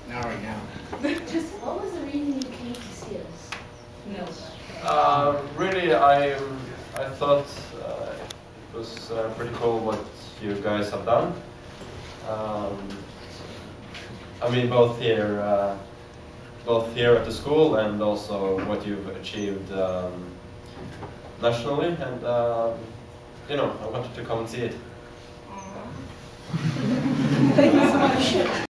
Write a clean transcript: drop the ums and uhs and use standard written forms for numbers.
Not right now. Just what was the reason you came to see us? Really, I thought it was pretty cool what you guys have done. I mean, both here at the school and also what you've achieved nationally, and you know, I wanted to come and see it. Thank you so much.